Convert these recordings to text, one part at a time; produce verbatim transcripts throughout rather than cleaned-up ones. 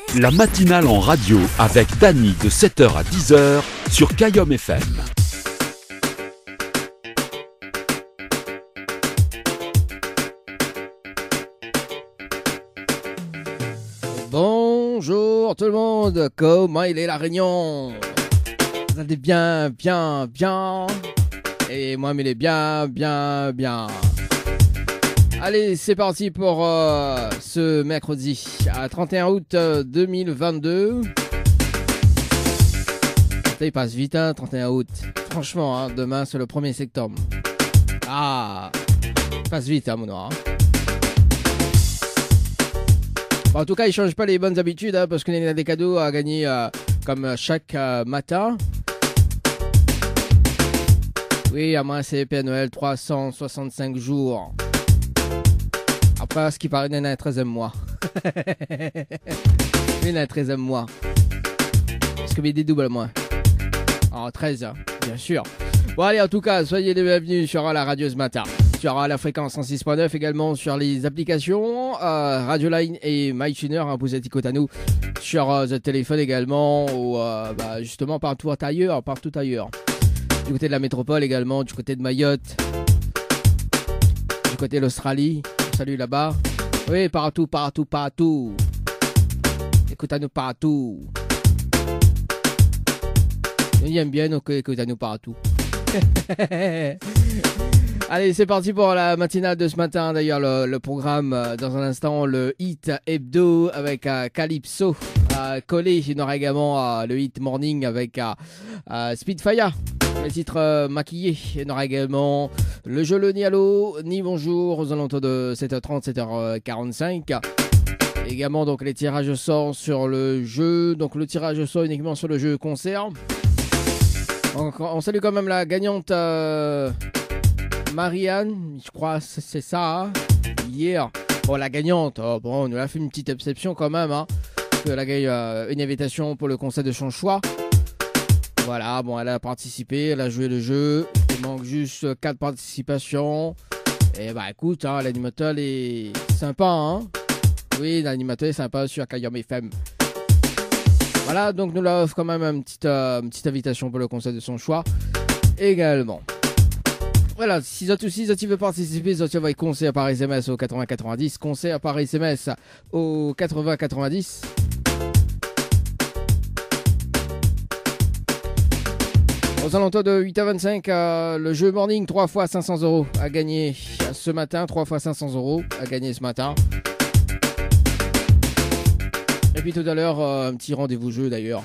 La matinale en radio avec Dany de sept heures à dix heures sur Kayom F M. Bonjour tout le monde, comment il est la Réunion? Vous allez bien, bien, bien. Et moi, il est bien, bien, bien. Allez, c'est parti pour euh, ce mercredi, à trente et un août deux mille vingt-deux. Ça, il passe vite, hein, trente et un août. Franchement, hein, demain, c'est le premier septembre. Ah, il passe vite, hein, mon noir. Bon, en tout cas, il ne change pas les bonnes habitudes, hein, parce qu'on a des cadeaux à gagner euh, comme chaque euh, matin. Oui, à moins c'est Père Noël, trois cent soixante-cinq jours. Après, ce qui paraît, il y en a un treizième mois. Oui, il y en a un treizième mois. Parce que il y a des doubles mois. En treize, bien sûr. Bon, allez, en tout cas, soyez les bienvenus sur la radio ce matin. Sur la fréquence cent six point neuf, également sur les applications euh, Radioline et MyTuner, hein, vous êtes écoute à nous. Sur euh, le téléphone également, ou euh, bah, justement partout ailleurs, partout ailleurs. Du côté de la métropole également, du côté de Mayotte, du côté de l'Australie. Salut là-bas. Oui, partout, partout, partout. Écoute à nous partout. Il aime bien, donc écoute à nous partout. Allez, c'est parti pour la matinale de ce matin. D'ailleurs, le, le programme, euh, dans un instant, le Hit Hebdo avec euh, Calypso. Euh, collé, il y aura également euh, le Hit Morning avec euh, euh, Speedfire. Le titre euh, maquillé. Il y aura également le jeu le ni allô, ni bonjour aux alentours de sept heures trente, sept heures quarante-cinq. Également, donc, les tirages au sort sur le jeu. Donc, le tirage au sort uniquement sur le jeu concert. On, on salue quand même la gagnante... Euh, Marianne, je crois c'est, c'est ça, hein, hier. Bon, la gagnante, oh, bon, on nous a fait une petite exception quand même, hein, elle a gagné euh, une invitation pour le concert de son choix. Voilà, bon, elle a participé, elle a joué le jeu, il manque juste quatre participations. Et bah écoute, hein, l'animateur est sympa, hein. Oui, l'animateur est sympa sur Kayom F M. Voilà, donc nous leur offre quand même une petite, euh, une petite invitation pour le concert de son choix également. Voilà, si vous aussi, si vous participer, vous envoyez conseil par S M S au quatre-vingts quatre-vingt-dix, conseil par S M S au quatre-vingts quatre-vingt-dix. Aux alentours de huit heures vingt-cinq, euh, le jeu Morning, trois fois cinq cents euros à gagner ce matin, trois fois cinq cents euros à gagner ce matin. Et puis tout à l'heure, euh, un petit rendez-vous jeu d'ailleurs.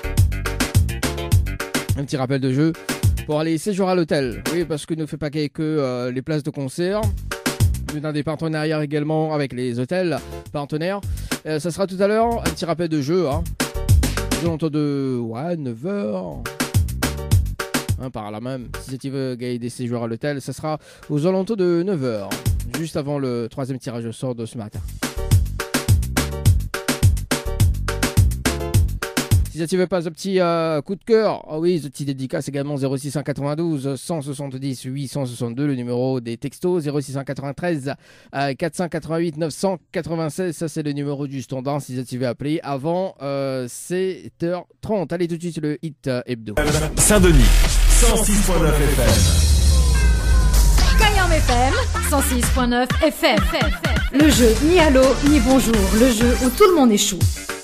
Un petit rappel de jeu. Pour aller séjour à l'hôtel, oui, parce que ne fait pas que euh, les places de concert. Nous avons des partenariats également avec les hôtels partenaires. Euh, ça sera tout à l'heure, un petit rappel de jeu. Hein. Aux alentours de ouais, neuf heures. Hein, par là même, si tu veux gagner des séjours à l'hôtel, ça sera aux alentours de neuf heures. Juste avant le troisième tirage au sort de ce matin. Si tu veux pas un petit euh, coup de cœur, ah oui, ce petit dédicace également zéro six cent quatre-vingt-douze cent soixante-dix huit cent soixante-deux, le numéro des textos zéro six cent quatre-vingt-treize euh, quatre cent quatre-vingt-huit neuf cent quatre-vingt-seize, ça c'est le numéro du standard si tu veux appeler avant euh, sept heures trente. Allez tout de suite le Hit euh, Hebdo. Saint-Denis, cent six point neuf F M. Kayom F M, cent six point neuf F M. Le jeu ni allô ni bonjour, le jeu où tout le monde échoue.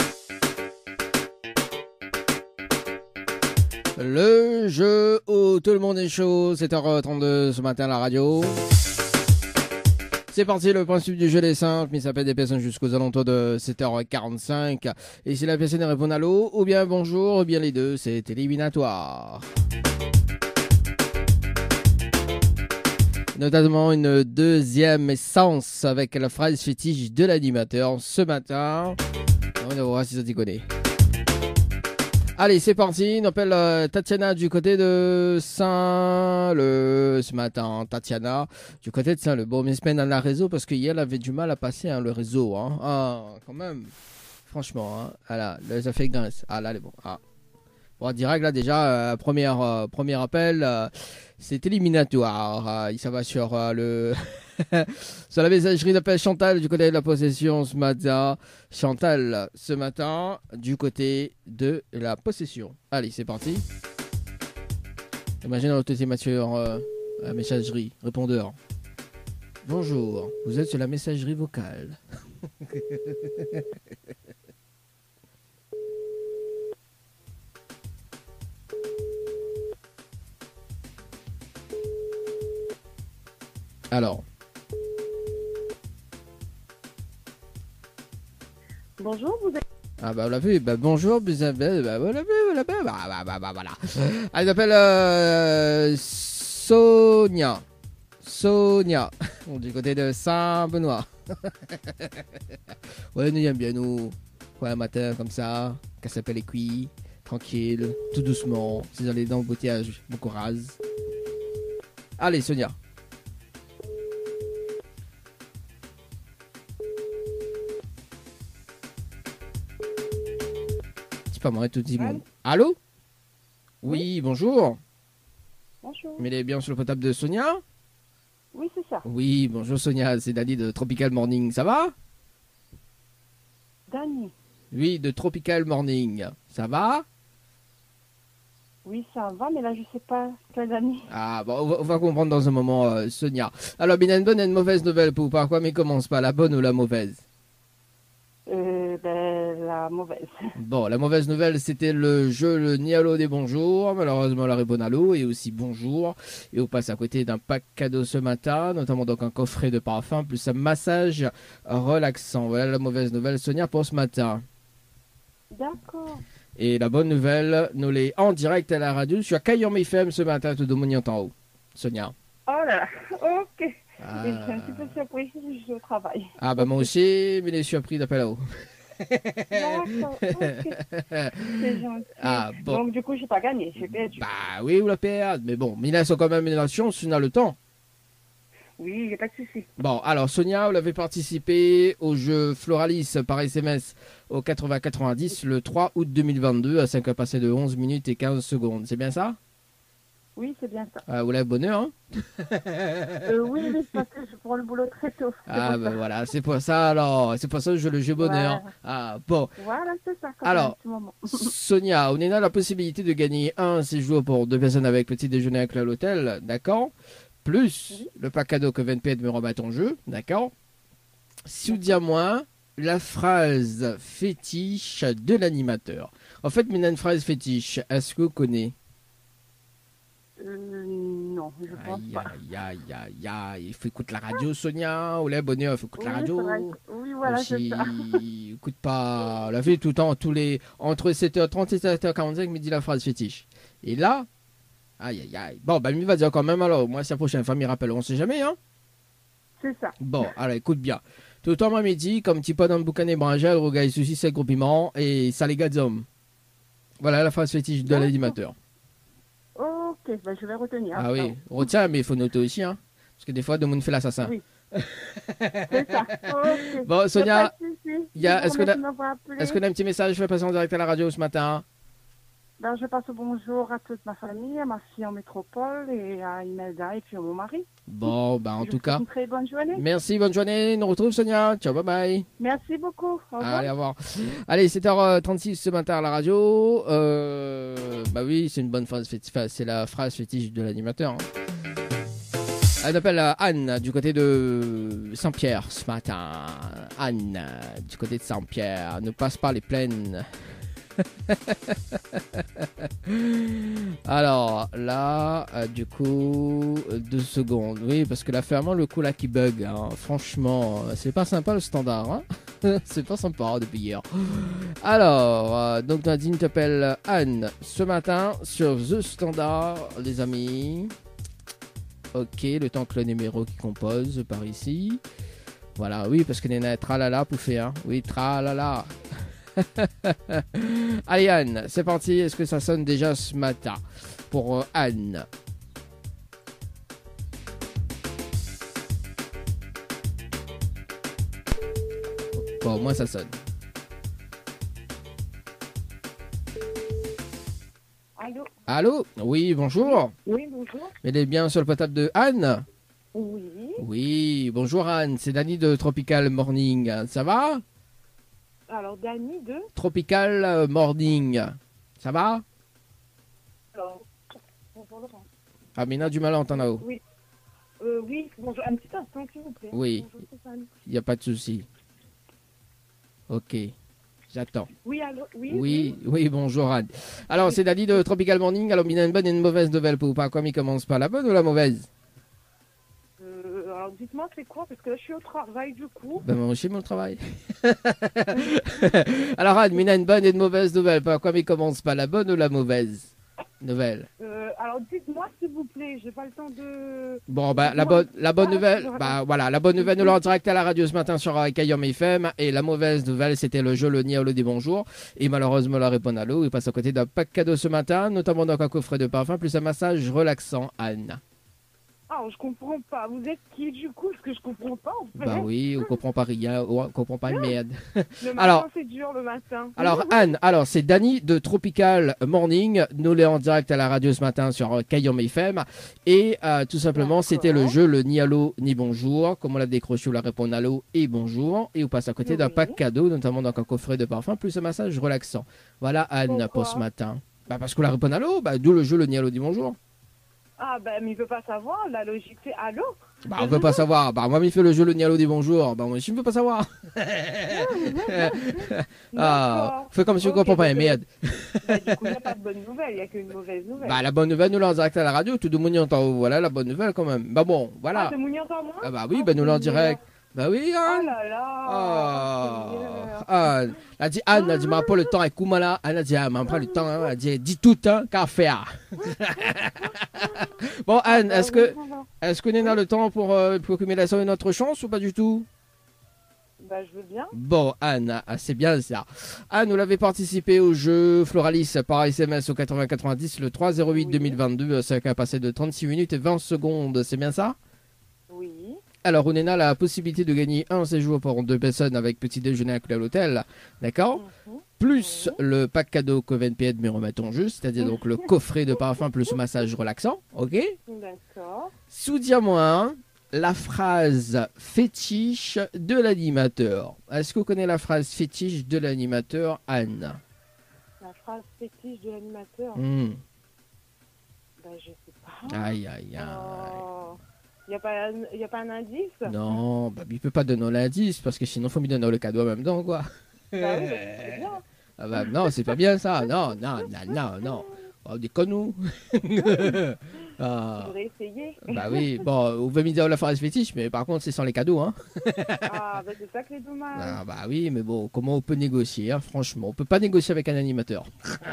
Le jeu où tout le monde est chaud, sept heures trente-deux ce matin à la radio. C'est parti, le principe du jeu est simple, mais ça peut des personnes jusqu'aux alentours de sept heures quarante-cinq. Et si la personne répond allô, ou bien bonjour, ou bien les deux, c'est éliminatoire. Notamment une deuxième essence avec la phrase fétiche de l'animateur ce matin. On va voir si ça t'y connaît. Allez, c'est parti. On appelle euh, Tatiana du côté de Saint-Le ce matin. Tatiana du côté de Saint-Le. Bon, mais semaine dans la réseau parce qu'hier, elle avait du mal à passer hein, le réseau. Hein. Ah, quand même. Franchement, hein. Ah là, les effets grince. Ah là, elle est bon. Ah. Bon, direct, là, déjà, euh, première, euh, premier appel, euh, c'est éliminatoire. Euh, ça va sur euh, le... Sur la messagerie d'appel Chantal du côté de la possession ce matin. Chantal ce matin du côté de la possession. Allez, c'est parti. Imagine l'automatisation euh, la messagerie, répondeur. Bonjour, vous êtes sur la messagerie vocale. Alors. Bonjour, vous êtes... Ah bah on l'a vu, bah bonjour, bah, bah, bah, on l'a vu, on l'a vu, bah, bah, bah, bah, voilà. Elle s'appelle euh, Sonia. Sonia, du côté de Saint-Benoît. Ouais, nous aimons bien, nous. Ouais, un matin comme ça, qu'elle s'appelle les cuits, tranquille, tout doucement, c'est dans les dents, embouteillage, bon courage. Allez, Sonia. Pas moi, tout le monde. Allô? Oui, bonjour. Bonjour. Mais elle est bien sur le portable de Sonia? Oui, c'est ça. Oui, bonjour Sonia, c'est Dani de Tropical Morning, ça va? Dani? Oui, de Tropical Morning, ça va? Oui, ça va, mais là, je sais pas quelle année. Ah, bon, on va, on va comprendre dans un moment, euh, Sonia. Alors, bien, une bonne et une mauvaise nouvelle pour vous, par quoi, mais commence pas, la bonne ou la mauvaise? Euh, ben, la mauvaise. Bon, la mauvaise nouvelle, c'était le jeu le Nialo des bonjours. Malheureusement, la Ribonalo et aussi bonjour. Et on passe à côté d'un pack cadeau ce matin, notamment donc un coffret de parfum plus un massage relaxant. Voilà la mauvaise nouvelle, Sonia, pour ce matin. D'accord. Et la bonne nouvelle, nous l'est en direct à la radio sur Kayom F M ce matin, tout de monde en haut. Sonia. Oh là là, ok. Ah. Et je suis un petit peu surpris, je suis au travail. Ah bah moi aussi, mais les surpris d'appel là-haut. D'accord, ok. C'est gentil. Ah, bon. Donc du coup, j'ai pas gagné, j'ai perdu. Bah oui, ou la perdre, mais bon, mais là, c'est quand même une chance, on a le temps. Oui, il n'y a pas de souci. Bon, alors Sonia, vous avez participé au jeu Floralis par S M S au quatre-vingts quatre-vingt-dix le trois août deux mille vingt-deux à cinq heures passées de onze minutes et quinze secondes. C'est bien ça? Oui, c'est bien ça. Ah, vous l'avez bonheur, hein? euh, Oui, oui, parce que je prends le boulot très tôt. Ah, ben bah, voilà, c'est pour ça alors. C'est pour ça que je le jeu bonheur. Ouais. Ah, bon. Voilà, c'est ça. Alors, Sonia, on est dans la possibilité de gagner un séjour pour deux personnes avec petit déjeuner inclus à l'hôtel, d'accord? Plus oui. Le pack cadeau que V N P me remet en jeu, d'accord? Souviens-moi la phrase fétiche de l'animateur. En fait, mais une phrase fétiche, est-ce que vous connaissez? Euh, non, je pense aïe, pas. Aïe, aïe, aïe, aïe. Il faut écouter la radio, Sonia. Ou les bonheur, il faut écouter oui, la radio. Oui, voilà, c'est ça. Écoute pas. La vie tout le temps, tous les... entre sept heures trente et sept heures quarante-cinq, me dit la phrase fétiche. Et là, aïe, aïe, aïe. Bon, ben, il va dire quand même, alors, moi, c'est la prochaine fois, il rappelle, on sait jamais, hein. C'est ça. Bon, alors, écoute bien. Tout le temps, moi, midi, comme petit pas dans le boucan et brangel, regarde, ceci, c'est le groupement, et ça, les gars d'hommes. Voilà la phrase fétiche de l'animateur. Ok, ben je vais retenir. Ah oui, retiens, mais il faut noter aussi, hein. Parce que des fois, tout le monde fait l'assassin. Oui. C'est ça. Okay. Bon, Sonia, y a, est-ce qu'on a, est-ce qu'on a un petit message je fais passer en direct à la radio ce matin? Ben, je passe le bonjour à toute ma famille, à ma fille en métropole et à Imelda et puis à mon mari. Bon, ben en je tout cas. Une très bonne journée. Merci, bonne journée. Nous retrouve Sonia. Ciao, bye bye. Merci beaucoup. Au revoir. Allez, au revoir. Allez, sept heures trente-six ce matin à la radio. Euh, bah oui, c'est une bonne phrase fétiche. C'est la phrase fétiche de l'animateur. Hein. Elle s'appelle Anne du côté de Saint-Pierre ce matin. Anne du côté de Saint-Pierre. Ne passe pas les plaines. Alors là, euh, du coup, deux secondes. Oui, parce que là, fait vraiment le coup là qui bug. Hein. Franchement, c'est pas sympa le standard. Hein. C'est pas sympa hein, depuis hier. Alors, euh, donc Nadine t'appelle Anne ce matin sur The Standard, les amis. Ok, le temps que le numéro qui compose par ici. Voilà, oui, parce que Néna tralala pouffé. Hein. Oui, tralala. Allez Anne, c'est parti. Est-ce que ça sonne déjà ce matin pour euh, Anne? Bon, moi ça sonne. Allô? Allô? Oui, bonjour. Oui, bonjour. Elle est bien sur le portable de Anne? Oui. Oui, bonjour Anne, c'est Dani de Tropical Morning. Ça va? Alors, Dani de... Tropical Morning. Ça va? Alors, bonjour Laurent. Ah, Mina du mal à entendre là-haut. Oui. Euh, oui, bonjour. Un petit instant, s'il vous plaît. Oui. Bonjour, Stéphane. Il n'y a pas de souci. Ok, j'attends. Oui, allô? Oui, Oui, oui, bonjour Anne. Alors, c'est Dani de Tropical Morning. Alors, Mina, une bonne et une mauvaise nouvelle pour vous. Par quoi il commence pas, la bonne ou la mauvaise? Euh, alors, dites-moi, c'est quoi? Parce que là, je suis au travail, du coup. Ben, moi aussi, mon travail. Alors, Anne, Mina, une bonne et une mauvaise nouvelle. Par quoi il commence pas, la bonne ou la mauvaise nouvelle? Euh, alors, dites-moi, s'il vous plaît. J'ai pas le temps de... Bon, bah, la Dites-moi. bonne, la bonne Ah, nouvelle, voilà. bah, voilà, la bonne nouvelle, nous l'avons en direct à la radio ce matin sur Kayom F M. Et la mauvaise nouvelle, c'était le jeu Le Nialo des Bonjours. Et malheureusement, la réponse à l'eau. Il passe à côté d'un pack cadeau ce matin, notamment donc un coffret de parfum, plus un massage relaxant, Anne. Ah, je comprends pas. Vous êtes qui, du coup? Parce que je comprends pas, en fait. Bah oui, on comprend pas rien, on comprend pas une merde. Le matin, Alors- c'est dur, le matin. Alors Anne, alors c'est Dani de Tropical Morning, nous l'est en direct à la radio ce matin sur Kayom F M et euh, tout simplement D'accord. c'était le jeu le ni allô ni bonjour, comme on l'a décroché, on la répond allô et bonjour et on passe à côté d'un Oui. pack cadeau, notamment donc un coffret de parfum plus un massage relaxant. Voilà Anne Pourquoi pour ce matin. Bah parce qu'on la répond allô, bah d'où le jeu le ni allô ni bonjour. Ah, ben, mais il veut pas savoir. La logique, c'est allô? Bah on veut pas savoir, bah moi il fait le jeu le ni allô ni bonjour, bah moi aussi je ne veux pas savoir. Ah, D'accord. fais comme si on Ok, comprend pas, donc, merde. Bah, du coup, il n'y a pas de bonne nouvelle. Il n'y a qu'une mauvaise nouvelle. Bah la bonne nouvelle, nous l'avons en direct à la radio, tout le monde y entend. Voilà la bonne nouvelle quand même. Bah bon, Ah, voilà. c'est Mounier encore moins? Ah bah oui, Ah, bah nous l'avons en c'est direct. Bah oui, Oh Anne. là là. Ah, Seigneur. Anne. Elle a dit Anne, elle a dit, m'a pas le temps, écoute moi là. Anne a dit, ah, m'a pas le temps, hein. Elle a dit, dis tout, hein, qu'à faire. Bon, Anne, Bah est-ce oui, que, ça va. est-ce qu'on a le temps pour, euh, pour que Mélissa ait une autre chance ou pas du tout? Bah, je veux bien. Bon, Anne, ah, c'est bien ça. Anne, vous l'avez participé au jeu Floralis par S M S au quatre-vingts quatre-vingt-dix le trois zéro huit deux mille vingt-deux. Ça a passé de trente-six minutes et vingt secondes, c'est bien ça? Oui. Alors, on a la possibilité de gagner un séjour pour deux personnes avec petit déjeuner inclus à l'hôtel, d'accord? Mhm. Plus le pack cadeau Coven P N, mais remettons juste, c'est-à-dire donc le coffret de parfum plus massage relaxant, ok? D'accord. Sous-dis-moi la phrase fétiche de l'animateur. Est-ce que vous connaissez la phrase fétiche de l'animateur, Anne? La phrase fétiche de l'animateur. Hmm. Bah, je sais pas. Aïe, aïe, aïe. Oh. Il n'y a, pas un- y a pas un indice? Non, bah, il peut pas donner l'indice parce que sinon, il faut me donner le cadeau en même temps, quoi. Bah oui, bah, c'est bien. Ah bah, non, c'est pas bien ça. Non, non, non, non, non. Oh, déconne-nous. Ah, J'aurais essayé. bah oui, bon, vous pouvez me dire la phrase fétiche, mais par contre, c'est sans les cadeaux, hein. Ah, bah, c'est ça que c'est dommage. Ah, bah oui, mais bon, comment on peut négocier, hein, franchement, on peut pas négocier avec un animateur.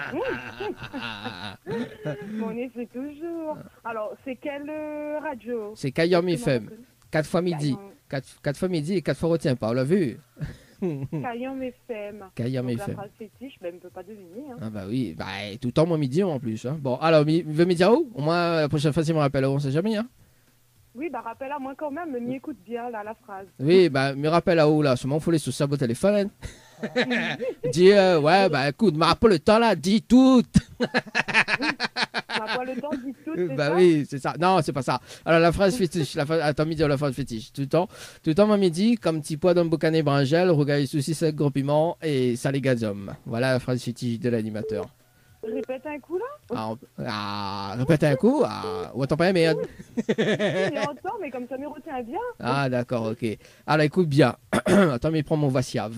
Mais on essaie toujours. Alors, c'est quelle euh, radio? C'est Kayom Comment F M, on connaît? quatre fois midi, quatre, quatre fois midi et quatre fois retiens pas, on l'a vu. Kayom F M. Kayom Donc, F la M. phrase fétiche, ben, elle ne peut pas deviner. Hein. Ah bah oui, bah tout le temps moi midi en plus. Hein. Bon, alors, il veut me dire où? Au moins, la prochaine fois, s'il me rappelle, on sait jamais, hein. Oui, bah rappelle à moi quand même, mais écoute bien là, la phrase. Oui, bah, me rappelle à où là, seulement il faut les sous ça au téléphone. Dis, euh, ouais, bah écoute, me rappelle le temps là, dis tout. On n'a pas le temps de dire tout, c'est Bah ça? oui, c'est ça. Non, c'est pas ça. Alors la phrase fétiche, la phrase, attends, midi, la phrase fétiche. Tout le temps, tout le temps, moi midi, comme petit pois dans le boucané bringel, regarde soucis, c'est gros piment et salé gazum. Voilà la phrase fétiche de l'animateur. Répète un coup là. Ah, on- ah, répète un coup. Ah, ou attends pas, merde. Il entend, mais comme ça me retient bien. Ah, d'accord, ok. Alors écoute bien. Attends, mais prends mon vassiave.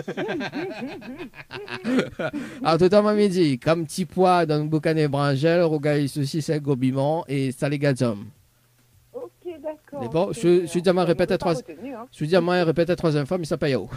Alors tout le temps, moi midi, comme petit pois dans le boucané bringel, regarde soucis, c'est gros piment et salé gazum. Ok, d'accord. Mais bon, ok. je- je suis déjà mal Bon, répète on à peut pas trois- retenir, hein. Je veux dire, moi, répète la troisième fois, mais ça paye haut.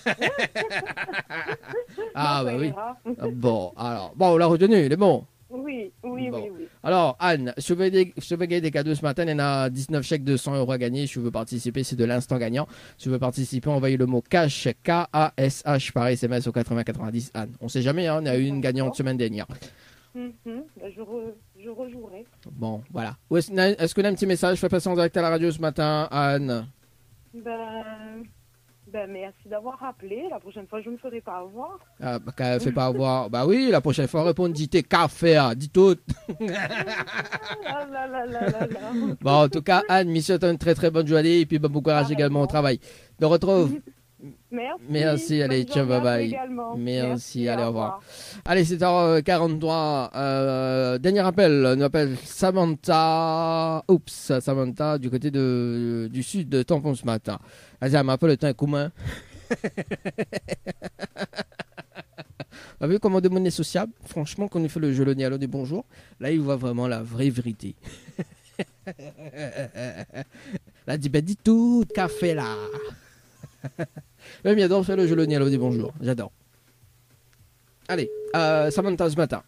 Ah, Non, bah ça oui. ira. Ah, bon, alors, bon, on l'a retenu, il est bon. Oui, oui, Bon. oui, oui. Alors, Anne, je veux, des, je veux gagner des cadeaux ce matin. Il y en a dix-neuf chèques de cent euros à gagner. Si tu veux participer, c'est de l'instant gagnant. Si tu veux participer, envoyez le mot cash, K A S H, par S M S au quatre-vingts quatre-vingt-dix, Anne. On sait jamais, hein, on a eu une gagnante semaine dernière. Mhm, bah, je, re- je rejouerai. Bon, voilà. Où Est-ce est-ce qu'on a un petit message? Fais passer en direct à la radio ce matin, Anne. Ben, ben Ben, merci d'avoir rappelé. La prochaine fois, je ne me ferai pas avoir. Ah, bah, qu'elle fait pas avoir. Bah oui, la prochaine fois, répondre, dis tes cafés, dis tout. Ah là là là là là. Bon, en tout cas, Anne, me souhaite une très très bonne journée et puis bon courage également au travail. De retrouve. Merci. Merci, allez, Bonne ciao, journée bye à vous bye. également. Merci, allez, au revoir. Allez, c'est heure quarante-trois. Euh, dernier appel, on appelle Samantha. Oups, Samantha, du côté de, du sud de Tampon ce matin. Vas-y, elle m'appelle le temps commun. On a vu comment de monnaie sociable. Franchement, quand on fait le jeu le Nialo des bonjours, là, il voit vraiment la vraie vérité. Là, dit, ben, dis tout, café là. Même j'adore faire le jeu le Nialo des bonjours. J'adore. Allez, euh, Samantha ce matin.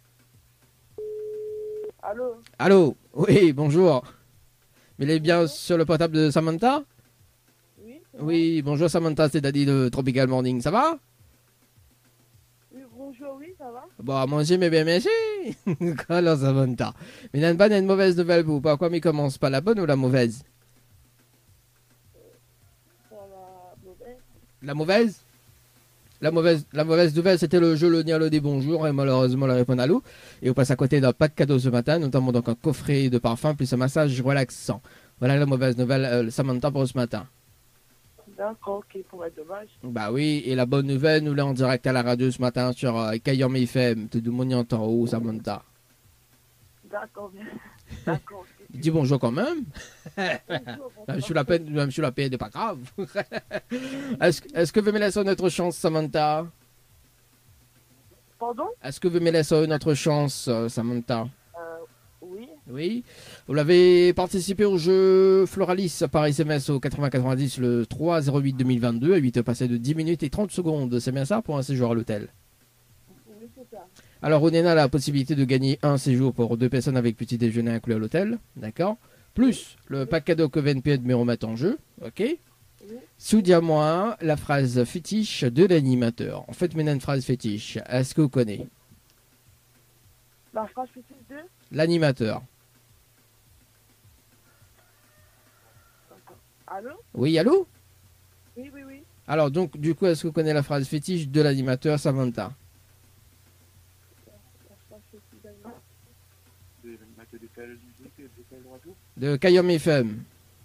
Allô? Allô? Oui, bonjour. Mais il est bien sur le portable de Samantha? Oui, Oui, bonjour Samantha, c'est Daddy de Tropical Morning. Ça va? oui, bonjour, oui, ça va? Bon, à manger, mais bien merci. Alors Samantha. Mais il y a une bonne et une mauvaise nouvelle pour vous. Pourquoi il commence pas la bonne ou la mauvaise? La mauvaise? La mauvaise, la mauvaise nouvelle, c'était le jeu Le Nialo des bonjours et malheureusement la réponse à l'eau. Et on passe à côté d'un pack cadeau ce matin, notamment donc un coffret de parfum plus un massage relaxant. Voilà la mauvaise nouvelle, euh, Samantha, pour ce matin. D'accord, ok, pour être dommage. Bah oui, et la bonne nouvelle, nous l'avons en direct à la radio ce matin sur euh, Kayom F M. Tout le monde y entend haut, Samantha. D'accord, bien. D'accord, ok. Dis bonjour quand même. Bonjour, Même sur la peine, même sur la peine, c'est pas grave. Est-ce est-ce que vous me laissez une autre chance, Samantha? Pardon? Est-ce que vous me laissez une autre chance, euh, Samantha? euh, Oui. Oui. Vous l'avez participé au jeu Floralis par S M S au quatre-vingts quatre-vingt-dix le trois zéro huit deux mille vingt-deux à huit heures passées de dix minutes et trente secondes. C'est bien ça pour un séjour à l'hôtel? Oui, c'est ça. Alors, on a la possibilité de gagner un séjour pour deux personnes avec petit déjeuner inclus à l'hôtel. D'accord? Plus le pack cadeau que V N P de remettre en jeu. Ok? Soudiez-moi la phrase fétiche de l'animateur. En fait, maintenant une phrase fétiche. Est-ce que vous connaissez? La phrase fétiche de? L'animateur. Allô? Oui, allô? Oui, oui, oui. Alors, donc, du coup, est-ce que vous connaissez la phrase fétiche de l'animateur Samantha? De Kayom F M.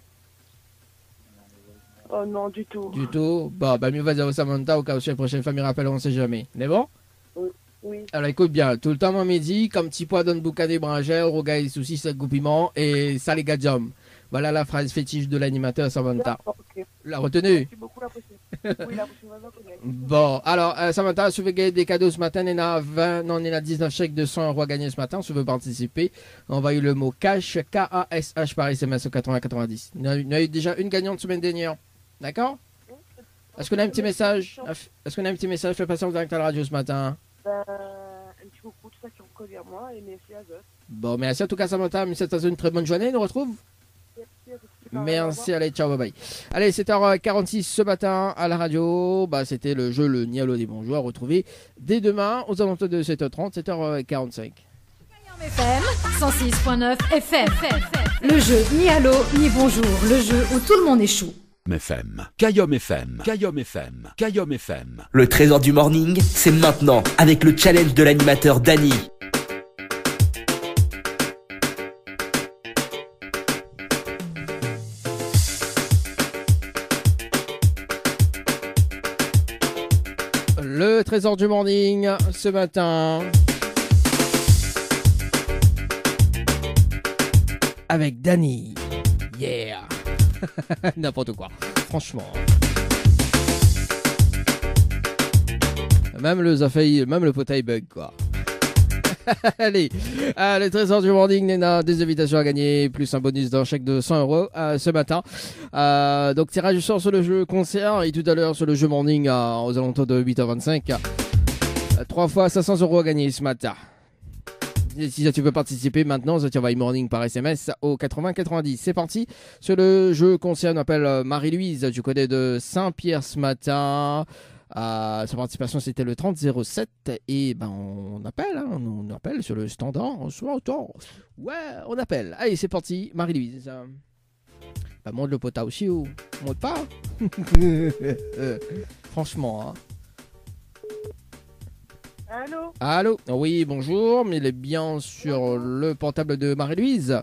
Oh non, du tout. Du tout. Bon, bah mieux va dire Samantha au cas où la prochaine fois, me rappelle, on sait jamais. C'est bon? Oui. Alors écoute bien, tout le temps à midi, comme petit pois donne boucan des brangères, rogaille soucis, c'est goupiment et ça les gadjom. Voilà la phrase fétiche de l'animateur Samantha. Ok. La retenue? Merci beaucoup, la prochaine. Oui, la prochaine fois, je connais. Bon, alors euh, Samantha, si vous voulez gagner des cadeaux ce matin, on a vingt, non, on a dix-neuf chèques de cent euros à gagner ce matin. Si vous voulez participer, envoyez le mot cash, K A S H par S M S au quatre-vingts quatre-vingt-dix. On a, on a eu déjà une gagnante semaine dernière. D'accord? Est-ce qu'on a un petit message? Est-ce qu'on a un petit message fait passer en direct à la radio ce matin? Ben, un petit coucou, tout ça qui ont collé à moi et merci à eux. Bon, merci en tout cas Samantha, mais c'est une très bonne journée, on nous retrouve. Merci, allez, ciao, bye bye. Allez, sept heures quarante-six ce matin à la radio. Bah, c'était le jeu Le Nialo des bonjours à retrouver dès demain aux alentours de sept heures trente, sept heures quarante-cinq. F M cent six point neuf F M. Le jeu ni allô ni bonjour. Le jeu où tout le monde échoue. F M. Kayom F M. Kayom F M. Kayom F M. Le trésor du morning, c'est maintenant avec le challenge de l'animateur Dany. Le trésor du morning ce matin avec Dany. Yeah. N'importe quoi, franchement. Même le failli, même le potail bug quoi. Allez, euh, le trésor du morning, Nena, des invitations à gagner, plus un bonus d'un chèque de cent euros euh, ce matin. Euh, donc tirage du sort sur le jeu concert et tout à l'heure sur le jeu morning euh, aux alentours de huit heures vingt-cinq. Euh, trois fois cinq cents euros à gagner ce matin. Et si tu veux participer maintenant, tu envoies morning par S M S au quatre-vingts quatre-vingt-dix. C'est parti sur le jeu concert. On appelle Marie-Louise du côté de Saint-Pierre ce matin. Euh, sa participation c'était le trente zéro sept et ben on appelle, hein, on, on appelle sur le standard, on soit autant. Ouais, on appelle. Allez, c'est parti, Marie-Louise. Bah, monte le pota aussi ou monte pas. Euh, Franchement, hein. Allô? Allô? Oui, bonjour, mais il est bien sur le portable de Marie-Louise.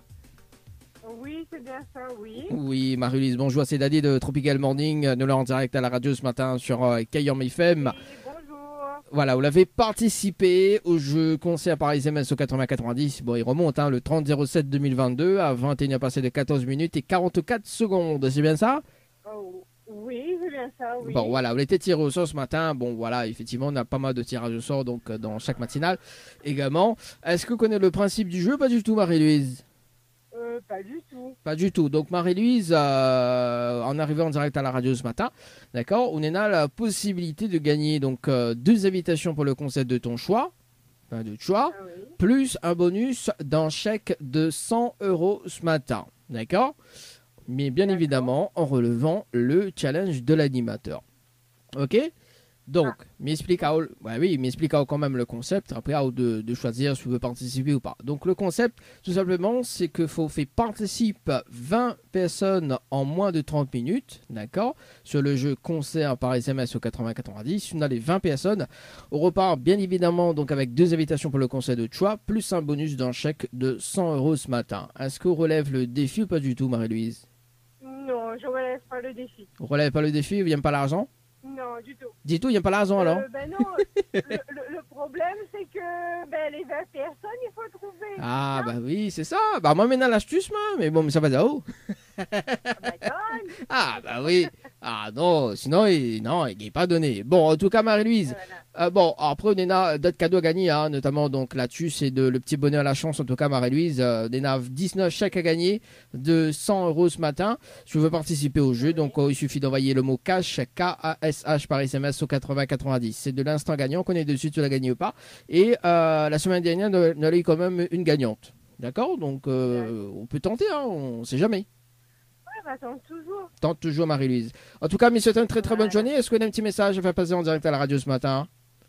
Oui, c'est bien ça, oui. Oui, Marie-Louise, bonjour, c'est Daddy de Tropical Morning. Nous l'avons en direct à la radio ce matin sur euh, Kayam F M. Oui, bonjour. Voilà, vous l'avez participé au jeu concert par S M S au quatre-vingts quatre-vingt-dix. Bon, il remonte, hein, le trente zéro sept deux mille vingt-deux à vingt et une heures passées de quatorze minutes et quarante-quatre secondes. C'est bien ça? Oh, oui, c'est bien ça, oui. Bon, voilà, vous l'avez tiré au sort ce matin. Bon, voilà, effectivement, on a pas mal de tirages au sort donc, euh, dans chaque matinale également. Est-ce que vous connaissez le principe du jeu? Pas du tout, Marie-Louise. Euh, pas du tout. Pas du tout. Donc Marie-Louise, euh, en arrivant en direct à la radio ce matin, d'accord, on a la possibilité de gagner donc euh, deux invitations pour le concert de ton choix, enfin, de choix, Ah oui. plus un bonus d'un chèque de cent euros ce matin, d'accord. Mais bien D'accord. évidemment en relevant le challenge de l'animateur. Ok. Donc, m'explique à ouais, oui, m'explique à quand même le concept. Après, à de, de choisir si vous voulez participer ou pas. Donc, le concept, tout simplement, c'est qu'il faut faire participer vingt personnes en moins de trente minutes, d'accord, sur le jeu concert par S M S au quatre-vingts quatre-vingt-dix. On a les vingt personnes. On repart bien évidemment donc avec deux invitations pour le concert de choix, plus un bonus d'un chèque de cent euros ce matin. Est-ce qu'on relève le défi ou pas du tout, Marie-Louise? Non, je relève pas le défi. On relève pas le défi, vous n'aimez pas l'argent? Non, du tout. Dis-tout, il n'y a pas l'argent alors? Euh, ben non, le, le- le problème, c'est que ben, les vingt personnes, il faut trouver. Ah bah oui, c'est ça. Bah moi maintenant l'astuce, moi, mais bon, mais ça va de haut. Ah, ben, donne. Ah bah oui. Ah non, sinon il non, il n'est pas donné. Bon, en tout cas Marie-Louise. Voilà. euh, bon, après on a d'autres cadeaux à gagner, hein, notamment donc là-dessus, c'est de le petit bonheur à la chance. En tout cas Marie-Louise, euh, on a dix-neuf chèques à gagner de cent euros ce matin. Si vous voulez participer au jeu, donc euh, il suffit d'envoyer le mot cash, K A S H par S M S au quatre-vingts quatre-vingt-dix. C'est de l'instant gagnant qu'on est dessus, si tu l'as gagné ou pas. Et euh, la semaine dernière, on a eu quand même une gagnante. D'accord. Donc euh, on peut tenter, hein, on sait jamais. Ouais, ben, attends toujours. Tente toujours Marie-Louise. En tout cas, mais c'est une très très bonne journée. Est-ce qu'on a un petit message à faire passer en direct à la radio ce matin?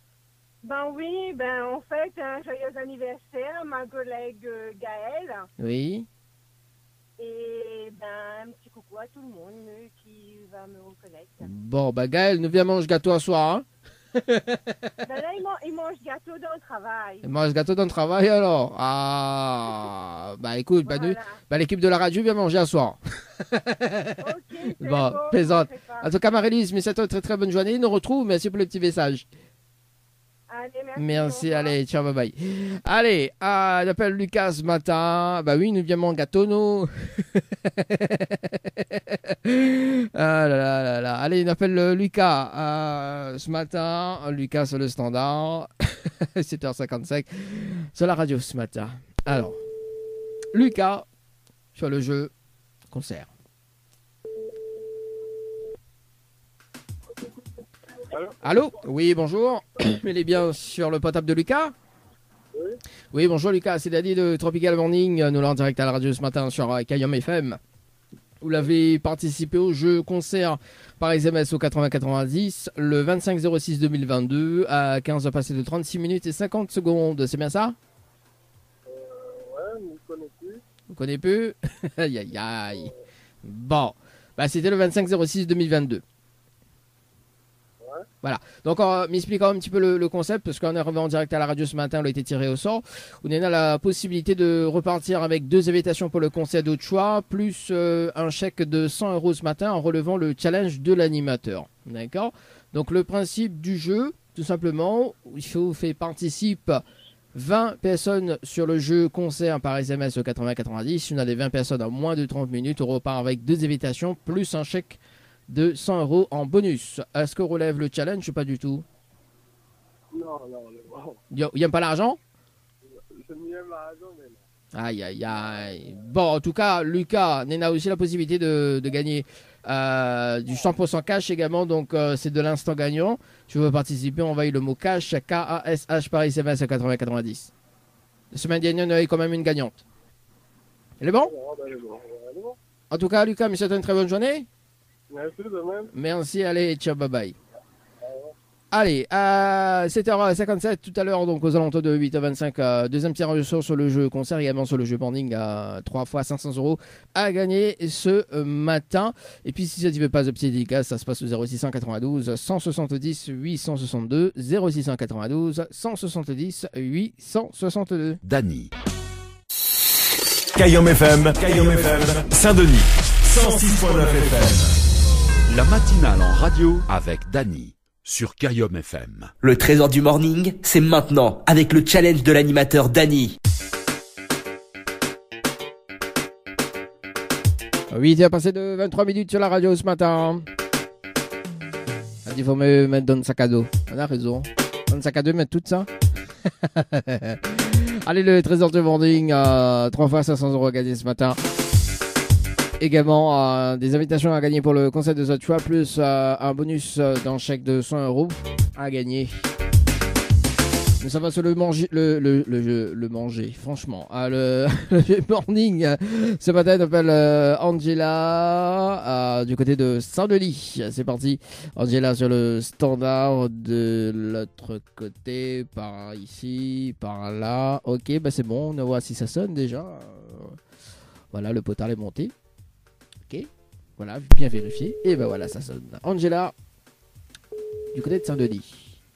Ben oui, ben en fait, un joyeux anniversaire à ma collègue euh, Gaëlle. Oui. Et ben un petit coucou à tout le monde euh, qui va me reconnaître. Bon, bah Gaël, nous viens manger gâteau à soir. Hein? Ben là, il, man- il mange gâteau dans le travail. Il mange gâteau dans le travail alors. Ah, bah écoute, bah, nous- Voilà. bah, l'équipe de la radio vient manger à soir. Ok, c'est Bon, bon, plaisante. je sais pas. En tout cas, Marie-Lise, mais c'est une très très bonne journée. Nous retrouve. Merci pour le petit message. Allez, merci. Merci, au revoir. allez, ciao, bye bye. Allez, ah, on appelle Lucas ce matin. Bah oui, nous vient mon gâteau, nous. Ah là là là là. Allez, on appelle euh, Lucas euh, ce matin. Lucas sur le standard. sept heures cinquante-cinq sur la radio ce matin. Alors, Lucas sur le jeu concert. Allô? Allô? Oui, bonjour. Il est bien sur le portable de Lucas? Oui. Oui, bonjour Lucas, c'est Daddy de Tropical Morning. Nous l'avons en direct à la radio ce matin sur euh, Kayam F M. Vous l'avez participé au jeu concert par S M S au quatre-vingts quatre-vingt-dix le vingt-cinq zéro six deux mille vingt-deux à quinze heures passées de trente-six minutes et cinquante secondes. C'est bien ça? Euh, ouais, je ne connais plus. Vous connaissez peu? Aïe aïe aïe. Bon, bah, c'était le vingt-cinq zéro six deux mille vingt-deux. Ouais. Voilà. Donc, on m'explique un petit peu le, le concept, parce qu'on est arrivé en direct à la radio ce matin, on a été tiré au sort. On a la possibilité de repartir avec deux invitations pour le concert d'autres choix, plus euh, un chèque de cent euros ce matin en relevant le challenge de l'animateur. D'accord? Donc, le principe du jeu, tout simplement, il faut faire participer vingt personnes sur le jeu concert par S M S au quatre-vingts quatre-vingt-dix. Si on a des vingt personnes en moins de trente minutes, on repart avec deux invitations, plus un chèque de cent euros en bonus. Est-ce qu'on relève le challenge ou pas du tout? Non, non, non. Il n'aime pas l'argent? Je m'aime l'argent, mais non. Aïe, aïe, aïe. Bon, en tout cas, Lucas, on a aussi la possibilité de, de gagner euh, du cent pour cent cash également. Donc, euh, c'est de l'instant gagnant. Si vous veux participer, envoyez le mot cash, K A S H par S M S à quatre-vingts quatre-vingt-dix. La semaine dernière, on avait quand même une gagnante. Elle est bon? Ah, ben, elle est bon. Elle est bon. En tout cas, Lucas, je vous souhaite une très bonne journée. Merci de même. Merci, allez, ciao, bye bye. Allez, à sept heures cinquante-sept tout à l'heure, donc aux alentours de huit heures vingt-cinq, euh, deuxième tirage au sort sur le jeu concert, également sur le jeu morning à trois fois cinq cents euros à gagner ce euh, matin. Et puis si ça ne veut pas de petit dédicace, ça se passe au zéro six quatre-vingt-douze cent soixante-dix huit cent soixante-deux, zéro six quatre-vingt-douze cent soixante-dix huit cent soixante-deux. Dany. Cayenne F M, Cayenne F M, Saint-Denis, cent six virgule neuf F M. La matinale en radio avec Dany sur Cayenne F M. Le trésor du morning, c'est maintenant avec le challenge de l'animateur Dany. huit heures passées de vingt-trois minutes sur la radio ce matin. Il faut me mettre dans le sac à dos. On a raison. Dans le sac à dos, mettre tout ça. Allez, le trésor du morning, euh, trois fois cinq cents euros à gagner ce matin. Également, euh, des invitations à gagner pour le concert de The Choix, plus euh, un bonus euh, d'un chèque de cent euros à gagner. Mais ça va sur le manger, le, le, le, le manger, franchement. Ah, le, le morning, euh, ce matin, on appelle euh, Angela, euh, du côté de Saint-Denis. C'est parti. Angela sur le standard de l'autre côté, par ici, par là. Ok, bah c'est bon, on voit si ça sonne déjà. Euh, voilà, le potard est monté. Ok, voilà, bien vérifié. Et ben voilà, ça sonne. Angela, du côté de Saint-Denis.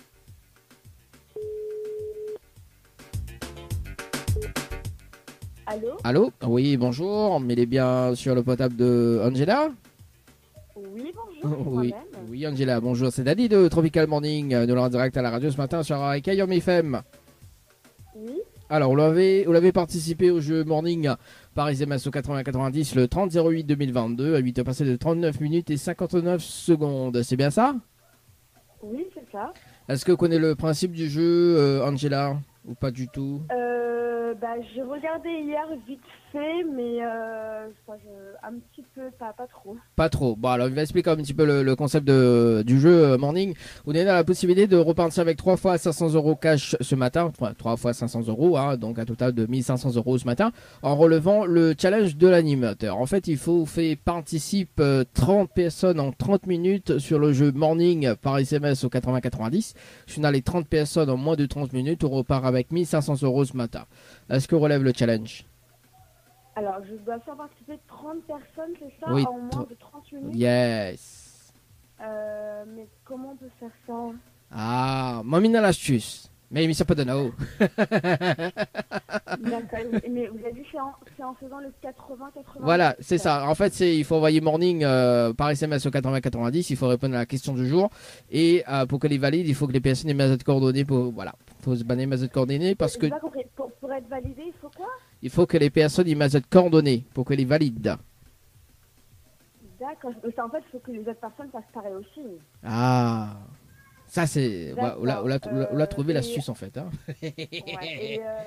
Allô? Allô? Oui, bonjour. Mais il est bien sur le potable de Angela? Oui, bonjour. Oui, oui, Angela, bonjour. C'est Dany de Tropical Morning, de l'en direct à la radio ce matin sur Cayenne F M. Oui. Alors, vous l'avez, vous l'avez participé au jeu Morning par S M S au quatre-vingts quatre-vingt-dix le trente zéro huit deux mille vingt-deux à huit heures passées de trente-neuf minutes et cinquante-neuf secondes. C'est bien ça? Oui, c'est ça. Est-ce que vous connaissez le principe du jeu, euh, Angela, ou pas du tout? Euh, bah, j'ai regardé hier vite fait, mais euh, enfin, je, un petit peu, pas, pas trop. Pas trop. Bon, alors, je vais expliquer un petit peu le, le concept de, du jeu euh, Morning. Vous avez la possibilité de repartir avec trois fois cinq cents euros cash ce matin. Enfin, trois fois cinq cents euros, hein, donc un total de mille cinq cents euros ce matin, en relevant le challenge de l'animateur. En fait, il faut faire participe euh, trente personnes en trente minutes sur le jeu Morning par S M S au quatre-vingts quatre-vingt-dix. Si on a les trente personnes en moins de trente minutes, on repart avec mille cinq cents euros ce matin. Est-ce que relève le challenge? Alors, je dois faire participer trente personnes, c'est ça? Oui, en moins de trente minutes? Yes. Euh, mais comment on peut faire ça? Ah, moi, mine l'astuce. Mais il ça peut donner haut. D'accord, mais vous avez dit c'est en, c'est en faisant le quatre-vingts quatre-vingt-dix. Voilà, c'est ça. En fait, c'est, il faut envoyer Morning euh, par S M S au quatre-vingts quatre-vingt-dix. Il faut répondre à la question du jour. Et euh, pour que les valides, il faut que les personnes aient mis à coordonnées. Pour, voilà, il faut se banner les coordonnées parce que. J'ai pas compris. Pour, pour être validé, il faut quoi? Il faut que les personnes aient mis à coordonnées pour que les valides. D'accord. Mais ça, en fait, il faut que les autres personnes fassent pareil aussi. Ah. Ça, c'est. D'accord. On l'a, on l'a, on l'a trouvé Euh, l'astuce, en fait. Hein. Ouais, et euh,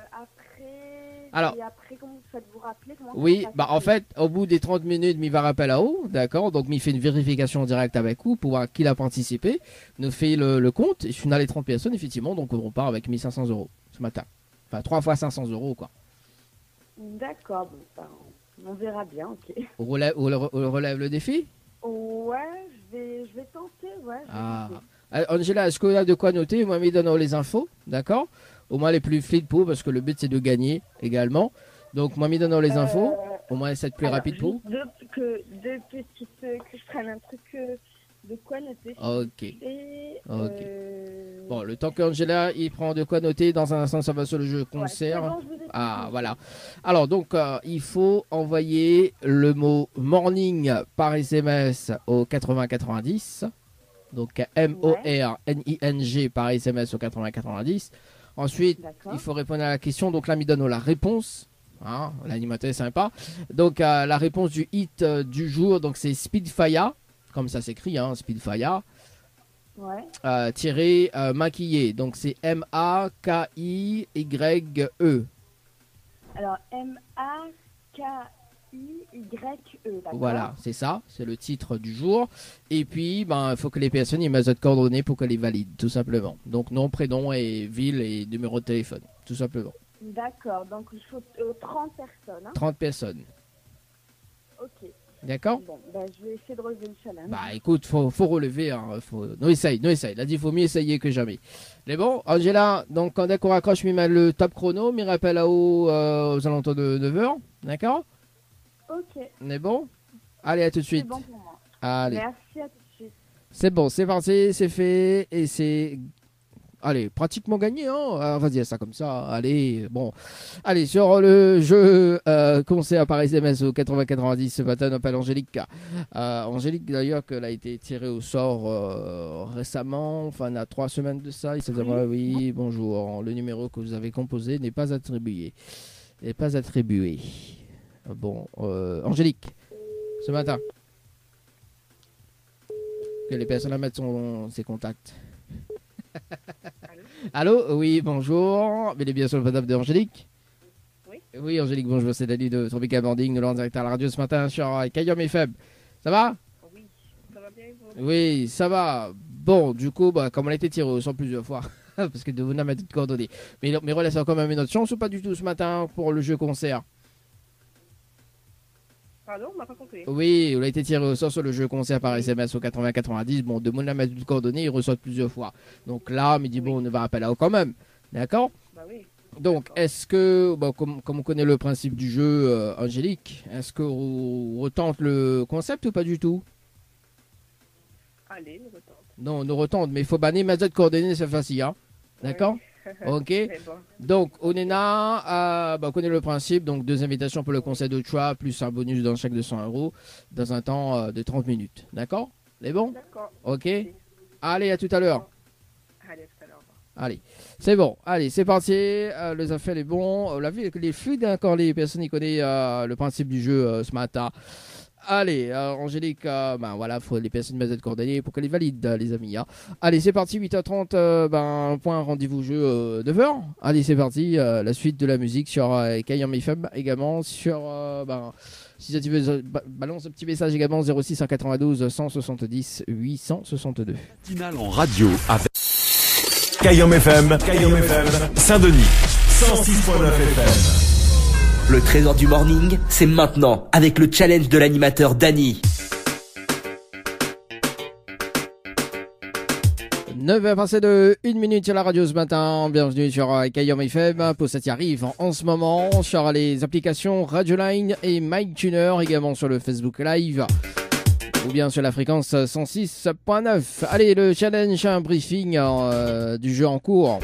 après, Alors, et après, comment vous faites vous rappeler comment ça oui, se passe bah en fait, au bout des trente minutes, il va rappeler là-haut, d'accord? Donc, il fait une vérification directe avec vous pour voir qui a participé, nous fait le, le compte, et si on a les trente personnes, effectivement, donc on repart avec mille cinq cents euros ce matin. Enfin, trois fois cinq cents euros, quoi. D'accord, bon, ben, on verra bien, ok. On relève, on le- on relève le défi? Ouais, je vais, je vais tenter, ouais. je vais Ah. tenter. Euh, Angela, est-ce qu'on a de quoi noter? Moi, il donne les infos, d'accord? Au moins les plus fluides pour, parce que le but c'est de gagner également. Donc, moi, il donne les infos, Euh, au moins c'est plus alors, rapide pour. juste Deux, que, deux petites, euh, que je prenne un truc euh, de quoi noter. Ok. Et, Ok. euh, Bon, le temps qu'Angela il prend de quoi noter, dans un instant ça va sur le jeu ouais, concert. c'est bon, je vous ai Ah, compris. voilà. Alors, donc, euh, il faut envoyer le mot morning par S M S au quatre-vingts quatre-vingt-dix. Donc, M O R N I N G par S M S au quatre-vingts quatre-vingt-dix. Ensuite, D'accord. il faut répondre à la question. Donc, là, il donne la réponse. Hein, l'animateur est sympa. Donc, euh, la réponse du hit euh, du jour, donc c'est Speedfire, comme ça s'écrit, hein, Speedfire. Ouais. Euh, tiré euh, maquillé. Donc, c'est M A K I Y E. Alors, M A K I Y E, d'accord. Voilà, c'est ça, c'est le titre du jour. Et puis, ben, il faut que les personnes aient mettent coordonnées pour qu'elles les valident, tout simplement. Donc, nom, prénom et ville et numéro de téléphone, tout simplement. D'accord, donc il faut euh, trente personnes. Hein. trente personnes. Ok. D'accord? Bon, bah, je vais essayer de relever le challenge. Bah écoute, faut, faut relever. Hein, faut... Non, essaye, non, essaye. Il a dit faut mieux essayer que jamais. Mais bon, Angela, donc quand dès qu'on raccroche, je mets le top chrono, me rappelle là-haut euh, aux alentours de neuf heures. D'accord? Ok. On est bon? Allez, à tout de suite. C'est bon pour moi. Allez. Merci, à tout de suite. C'est bon, c'est parti, c'est fait et c'est. Allez, pratiquement gagné, hein. Ah, vas-y, ça comme ça. Allez, bon. Allez, sur le jeu euh, concert par S M S au quatre-vingts quatre-vingt-dix, ce matin, on appelle Angélique. Euh, Angélique, d'ailleurs, qu'elle a été tirée au sort euh, récemment, enfin, il y a trois semaines de ça. Il s'est dit, oui. oui, bonjour. Le numéro que vous avez composé n'est pas attribué. N'est pas attribué. Bon, euh, Angélique, ce matin, que les personnes à mettre son, ses contacts. Allô? Allô? Oui, bonjour. Bel et bien sur le WhatsApp d'Angélique. Oui. Oui, Angélique, bonjour. C'est Dali de Tropical Boarding, de l'en direct à la radio ce matin sur Kayom F M. Ça va? Oui, ça va bien et vous? Oui, ça va. Bon, du coup, bah, comme on a été tiré au sort plusieurs fois, parce que de vous n'avez toutes coordonnées. Mais mes relais, c'est quand même une autre chance ou pas du tout ce matin pour le jeu concert? Pardon, on m'a pas compris. Oui, on a été tiré au sort sur le jeu concert par S M S au quatre-vingts quatre-vingt-dix. Bon, de mon n'a de coordonnées, il reçoit plusieurs fois. Donc là, il me dit, oui. Bon, on ne va rappeler là quand même. D'accord? Bah oui. Donc, est-ce que, bon, comme, comme on connaît le principe du jeu, euh, Angélique, est-ce qu'on retente le concept ou pas du tout? Allez, on retente. Non, on retente, mais il faut banner ma de coordonnées cette fois-ci. Hein? D'accord? Oui. Ok, bon. Donc on est là, euh, bah, on connaît le principe, donc deux invitations pour le conseil de choix, plus un bonus dans chaque de cent euros, dans un temps euh, de trente minutes, d'accord? C'est bon? D'accord. Ok, oui. Allez, à tout à l'heure. Allez, à tout à l'heure. Allez, c'est bon, allez, c'est parti, euh, les affaires, les bons, on l'a vu avec les fluides, hein, quand les personnes y connaissent euh, le principe du jeu euh, ce matin. Allez, euh, Angélique, euh, ben voilà, faut les personnes de coordonnées pour qu'elles les valident, les amis. Hein. Allez, c'est parti, huit heures trente, euh, ben, point rendez-vous jeu euh, neuf heures. Allez, c'est parti, euh, la suite de la musique sur euh, Kayam F M également, sur, euh, ben, si tu veux, ba balance un petit message également, zéro six cent quatre-vingt-douze cent soixante-dix huit cent soixante-deux. Finale en radio avec Kayam F M, Kayam F M, Saint-Denis, cent six point neuf F M. Le trésor du morning, c'est maintenant, avec le challenge de l'animateur Dany. neuf heures passées de une minute sur la radio ce matin. Bienvenue sur Kayom F M. Pour ça qui arrive en ce moment sur les applications Radioline et MyTuner, également sur le Facebook Live ou bien sur la fréquence cent six point neuf. Allez, le challenge, un briefing euh, du jeu en cours.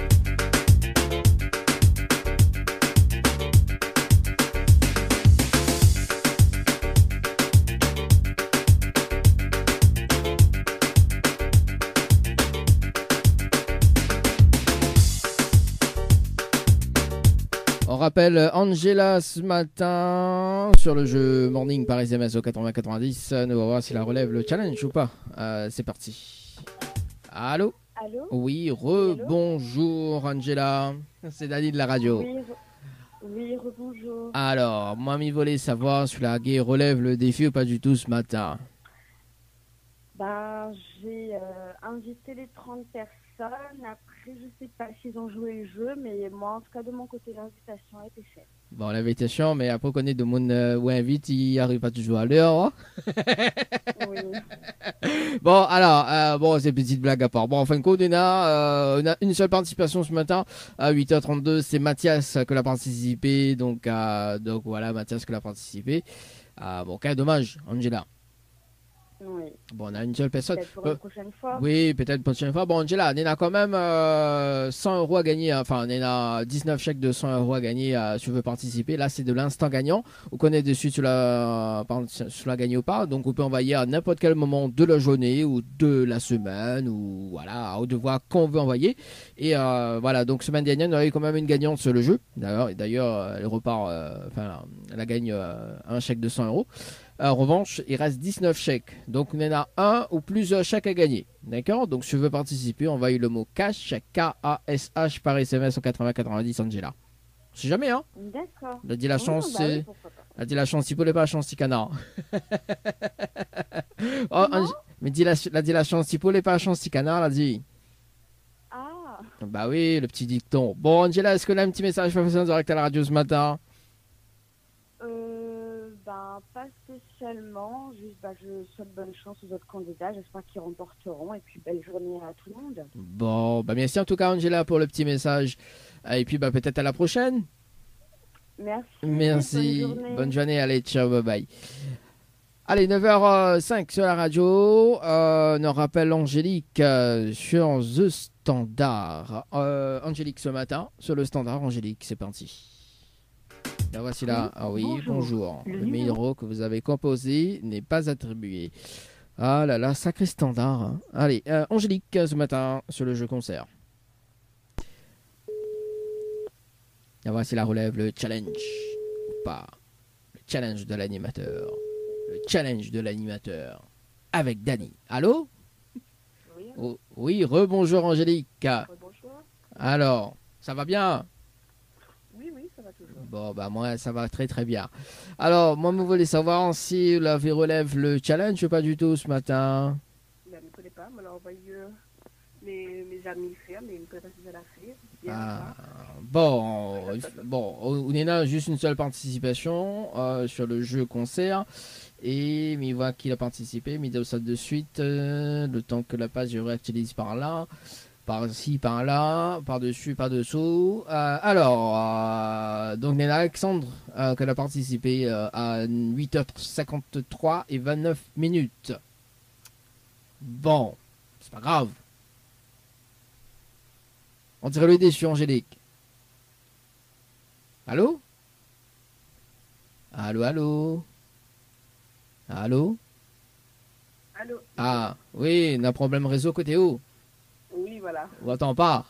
On rappelle Angela ce matin sur le jeu Morning par S M S au quatre-vingts quatre-vingt-dix. Nous allons voir si elle relève le challenge ou pas. Euh, c'est parti. Allô? Allô? Oui, rebonjour Angela. C'est Dany de la radio. Oui, re... oui rebonjour. Alors, moi, m'y voulais savoir si la guerre relève le défi ou pas du tout ce matin. Ben, j'ai euh, invité les trente personnes. Après, je sais pas s'ils ont joué le jeu, mais moi, en tout cas, de mon côté, l'invitation a été faite. Bon, l'invitation, mais après, on connaît de monde euh, où invite, il arrive pas toujours à l'heure. Hein. Oui. Bon, alors, euh, bon, c'est une petite blague à part. Bon, en fin de compte, on a, euh, on a une seule participation ce matin à huit heures trente-deux. C'est Mathias qui a participé. Donc, euh, donc voilà, Mathias qui a participé. Euh, bon, quel dommage, Angela. Oui. Bon, on a une seule personne. Peut-être pour la prochaine fois. Oui, peut-être pour la prochaine fois. Bon, Angela, on a quand même euh, cent euros à gagner. Enfin, on a dix-neuf chèques de cent euros à gagner euh, si tu veux participer. Là, c'est de l'instant gagnant. On connaît dessus si tu l'as gagné ou pas. Donc, on peut envoyer à n'importe quel moment de la journée ou de la semaine ou voilà, ou de voir qu'on veut envoyer. Et euh, voilà, donc semaine dernière, on a eu quand même une gagnante sur le jeu. D'ailleurs, et d'ailleurs, elle repart, euh, enfin, elle gagne euh, un chèque de cent euros. En revanche, il reste dix-neuf chèques. Donc, on en a un ou plusieurs chèques à gagner. D'accord? Donc, si tu veux participer, envoie le mot cash, K A S H par S M S au quatre-vingts quatre-vingt-dix, Angela. C'est jamais, hein? D'accord. Elle a dit la chance, bah c'est. oui, Elle a dit la chance, il peut pas la chance, si canard. Oh, Ange... Mais dit la, la dit la chance, il peut pas la chance, si canard, elle a dit. Ah. Bah oui, le petit dicton. Bon, Angela, est-ce que là, un petit message pour faire en direct à la radio ce matin? Euh. Ben. Ben, pas spécialement. Juste, bah, je souhaite bonne chance aux autres candidats. J'espère qu'ils remporteront. Et puis, belle journée à tout le monde. Bon, bah merci en tout cas, Angela, pour le petit message. Et puis, bah, peut-être à la prochaine. Merci. Merci. Bonne journée. Bonne journée. Allez, ciao, bye bye. Allez, neuf heures cinq sur la radio. Euh, on rappelle Angélique euh, sur The Standard. Euh, Angélique ce matin, sur le Standard. Angélique, c'est parti. La voici là. Ah oui, bonjour. bonjour. Le, le numéro que vous avez composé n'est pas attribué. Ah là là, sacré Standard. Hein. Allez, euh, Angélique ce matin sur le jeu concert. La voici la relève, le challenge. Ou pas. Le challenge de l'animateur. Le challenge de l'animateur. Avec Dany. Allô? Oui. Oh, oui, rebonjour Angélique. Rebonjour. Alors, ça va bien? Oui, oui, ça va toujours. Bon, bah moi, ça va très très bien. Alors, moi, vous voulez savoir si la vie relève le challenge ou pas du tout ce matin? Ben, je ne connais pas, mais alors, envoyé euh, mes, mes amis faire, mais je ne connais pas si ça l'a fait. Ah, bon, bon, on a juste une seule participation euh, sur le jeu concert. Et mais il voit qu'il a participé, mais il doit ça de suite, euh, le temps que la page je réactualise par là, par-ci, par-là, par-dessus, par-dessous. Euh, alors, euh, donc Néna Alexandre, euh, qu'elle a participé euh, à huit heures cinquante-trois et vingt-neuf minutes. Bon, c'est pas grave. On dirait le déçu, Angélique. Allô? Allô, allô? Allô? Allô? Ah, oui, on a un problème réseau côté haut. Oui, voilà. On n'entend pas.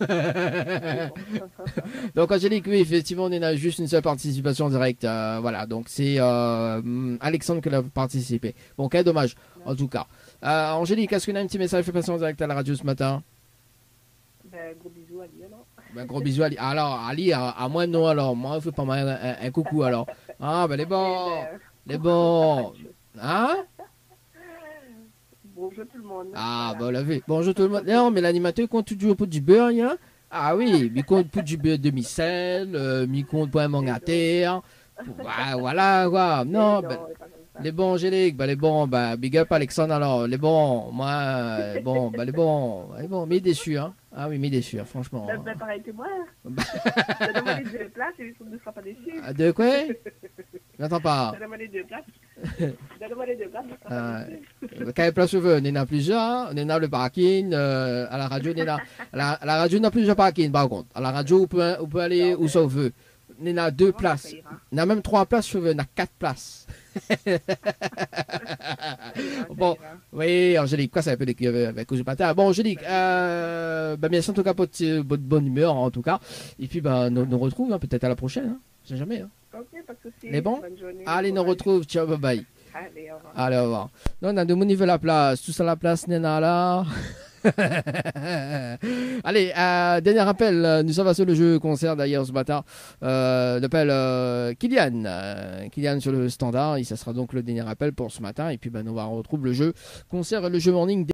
Donc, Angélique, oui, effectivement, on a juste une seule participation directe. Euh, voilà, donc c'est euh, Alexandre qui a participé. Bon, quel dommage, en tout cas. Euh, Angélique, est-ce qu'on a un petit message fait passer en direct à la radio ce matin? Ben, gros bisous à Ali, alors. Ben, gros bisous, Ali. Alors, Ali, à, à moi, non, alors. Moi, il faut pas un, un, un coucou, alors. Ah, ben, les bons. Les bons. Hein? Bonjour tout le monde. Ah, bah, on l'a vu. Bonjour tout le monde. Non, mais l'animateur compte toujours pour du beurre, hein? Ah oui, il compte pour du beurre demi-sel, euh, il compte pour un mangataire. Bah, voilà, quoi. Non, ben, les bons, Angélique, bah, les bons, bah, big up Alexandre, alors, les bons, moi, euh, bon, bah, les bons, les bons, mais déçus, hein. Ah oui, mais déçus, hein, franchement. Ben, ben, pareil que moi. Donne-moi les deux places et on ne sera pas déçus. De quoi? Je n'entends pas. Donne-moi les deux places. Donne-moi les deux places, on ne sera pas déçus. Quelle place tu veux? On en a plusieurs, on en a le parking, euh, à la radio, on en a, à la, à la radio, on a plusieurs parkings, par contre. À la radio, on peut, on peut aller où ça on veut. On a deux places. On a même trois places, je veux, on a quatre places. Bon, oui, Angélique, quoi, c'est un peu des avec cause du matin. Bon, Angélique, euh, bah, merci en tout cas pour votre bonne humeur, en tout cas. Et puis, bah, nous nous retrouvons hein, peut-être à la prochaine. Hein. Je sais jamais. Hein. Ok, pas de soucis. Les bons? Bonne journée. Allez, nous retrouve. Ciao, bye bye. Allez, au revoir. Allez, au revoir. Non, on a de mon niveau la place. Tous à la place, Nena là. Allez, euh, dernier rappel, nous sommes sur le jeu concert d'ailleurs ce matin. Euh, l'appel euh, Kylian, euh, Kylian sur le standard. Et ça sera donc le dernier rappel pour ce matin. Et puis ben, on va retrouver le jeu concert et le jeu morning.